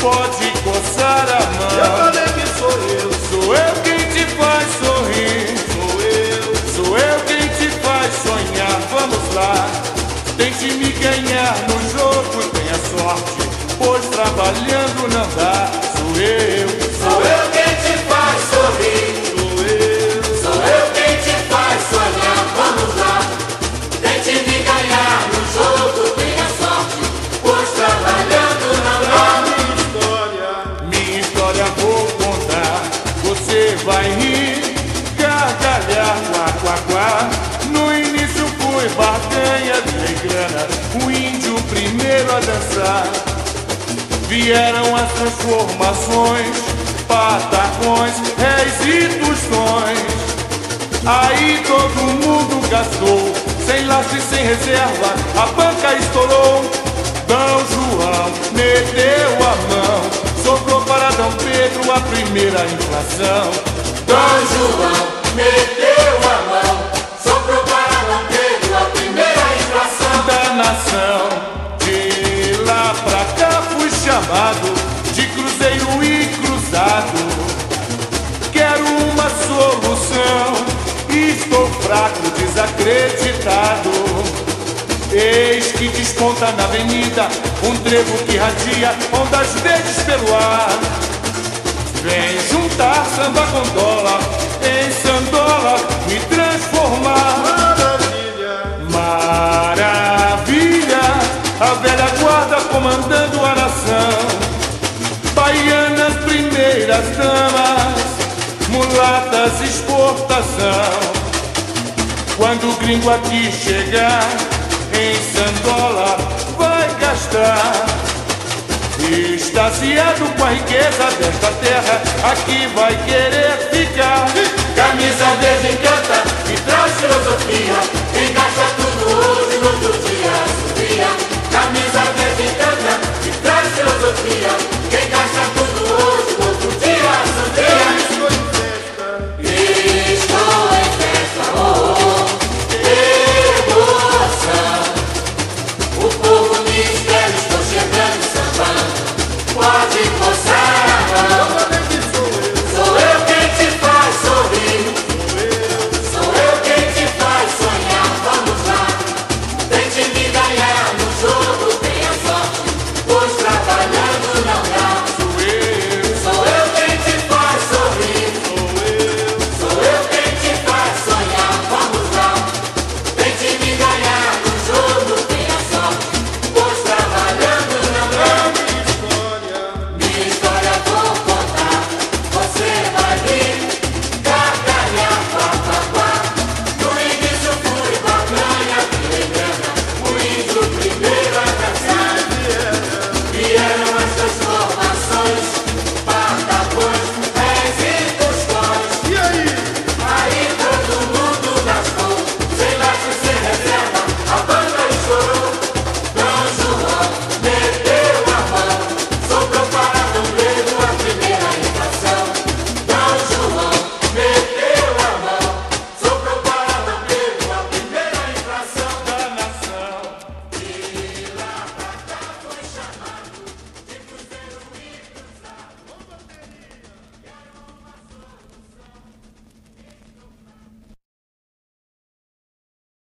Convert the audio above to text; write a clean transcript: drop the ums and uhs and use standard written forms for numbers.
pode coçar a mão. Eu falei que sou eu. Sou eu quem te faz sorrir. Sou eu quem te faz sonhar. Vamos lá, tente me ganhar no jogo, tenha sorte, pois trabalhando não dá. Sou eu quem te faz sorrir. Sou eu quem te faz sonhar. Vamos lá, tente me ganhar no jogo, tenha sorte, pois trabalhando não dá. Minha história vou contar. Você vai rir, gargalhar, quá, quá, quá. No início fui barganha, dei grana, o índio primeiro a dançar. Vieram as transformações, patacões, réis e tostões. Aí todo mundo gastou, sem laço e sem reserva, a banca estourou. D. João meteu a mão, sobrou para D. Pedro a primeira inflação. D. João meteu a mão, sobrou para D. Pedro a primeira inflação da nação. De lá pra cá fui chamado de cruzeiro e cruzado. Quero uma solução, estou fraco, desacreditado. Eis que desponta na avenida um trevo que radia ondas verdes pelo ar. Vem juntar samba com dólar, em sandola me transformar. Maravilha, a velha guarda comandando a nação. Baianas, primeiras damas, mulatas, exportação. Quando o gringo aqui chegar, em sandola vai gastar. Extasiado com a riqueza desta terra, aqui vai querer ficar. Camisa verde encanta e traz filosofia, encaixa tudo hoje, no outro dia assovia. Camisa verde encanta e traz filosofia, encaixa tudo hoje, no outro dia assovia. Estou em festa, oh, emoção. O povo me espera, estou chegando sambando. Pode coçar a mão. Sou eu quem te faz sorrir. Sou eu quem te faz sonhar. Vamos lá, tente me ganhar no jogo, tenha sorte, pois trabalhando não dá. Sou eu quem te faz sorrir. Sou eu quem te faz sonhar. Vamos lá, tente me ganhar no jogo, tenha sorte, pois trabalhando não dá. Minha história vou contar, você vai rir, gargalhar, quá, quá, quá. No início fui barganha, virei grana, o índio primeiro a dançar. Vieram as transformações,